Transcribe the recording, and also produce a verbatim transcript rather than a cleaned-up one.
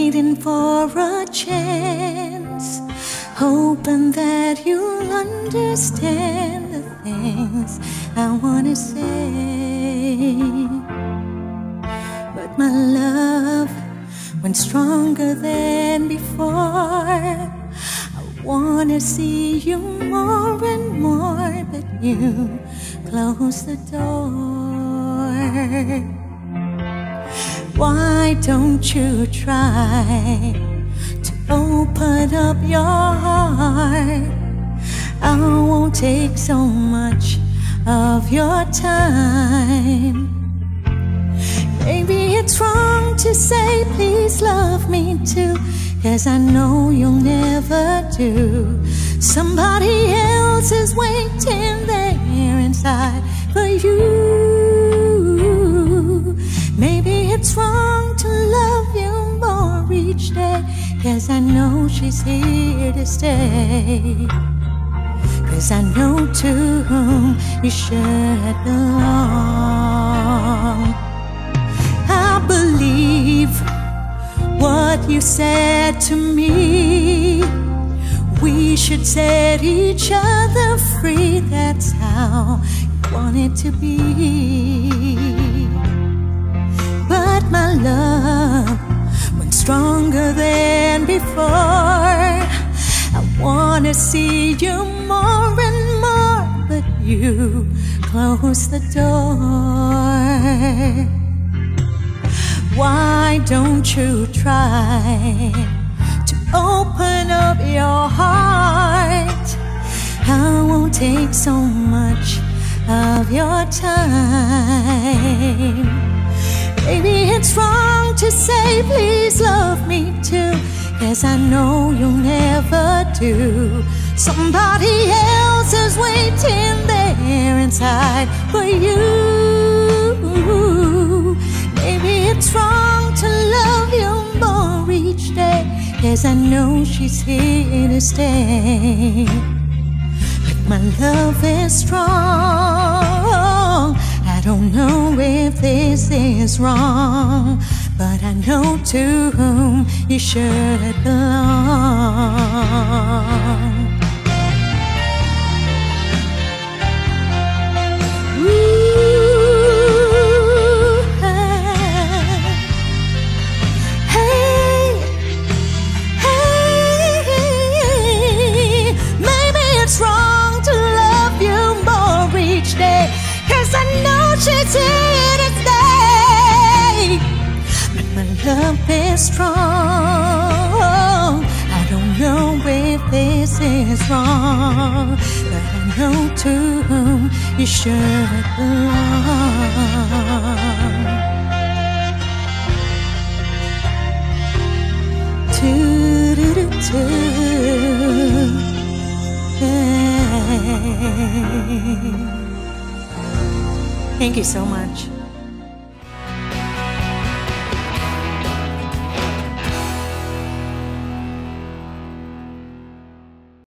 waiting for a chance, hoping that you'll understand the things I wanna say. But my love went stronger than before. I wanna see you more and more, but you closed the door. Why don't you try to open up your heart? I won't take so much of your time. Maybe it's wrong to say please love me too, 'cause I know you'll never do. Somebody else is waiting there inside for you. Maybe it's wrong to love you more each day, 'cause I know she's here to stay. 'Cause I know to whom you should belong. I believe what you said to me. We should set each other free. That's how you want it to be. But my love went stronger than before. I wanna see you more and more, but you closed the door. Why don't you try to open up your heart? I won't take so much of your time. Maybe it's wrong to say please love me too, 'cause I know you'll never do. Somebody else is waiting there inside for you. Maybe it's wrong to love you more each day, 'cause I know she's here to stay. But my love is strong. I don't know if this is wrong, but I know to whom you should belong. She's here to stay. But my love is strong. I don't know if this is wrong, but I know to whom you should belong. Do-do-do-do. Hey. Thank you so much.